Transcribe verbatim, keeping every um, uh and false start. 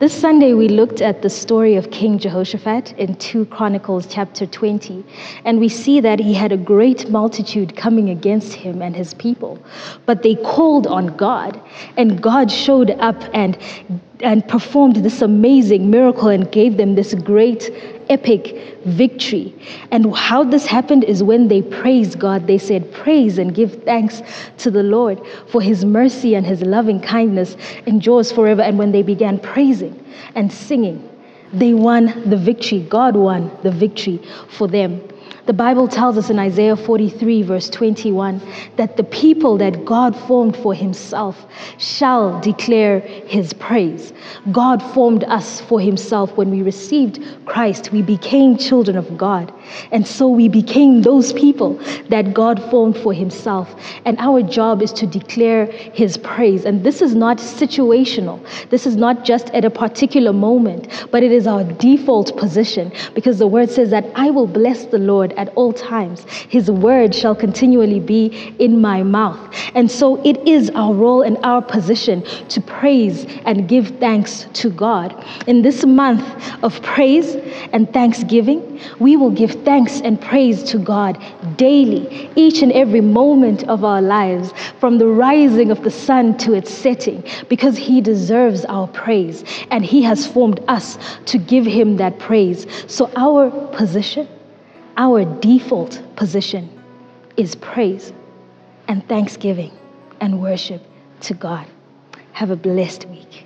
This Sunday, we looked at the story of King Jehoshaphat in Second Chronicles chapter twenty, and we see that he had a great multitude coming against him and his people, but they called on God, and God showed up and and performed this amazing miracle and gave them this great epic victory. And how this happened is when they praised God. They said, praise and give thanks to the Lord, for his mercy and his loving kindness endures forever. And when they began praising and singing, they won the victory. God won the victory for them. The Bible tells us in Isaiah forty-three, verse twenty-one, that the people that God formed for himself shall declare his praise. God formed us for himself. When we received Christ, we became children of God. And so we became those people that God formed for himself. And our job is to declare his praise. And this is not situational. This is not just at a particular moment, but it is our default position, because the word says that I will bless the Lord at all times. His word shall continually be in my mouth. And so it is our role and our position to praise and give thanks to God. In this month of praise and thanksgiving, we will give thanks and praise to God daily, each and every moment of our lives, from the rising of the sun to its setting, because he deserves our praise and he has formed us to give him that praise. So our position, our default position is praise and thanksgiving and worship to God. Have a blessed week.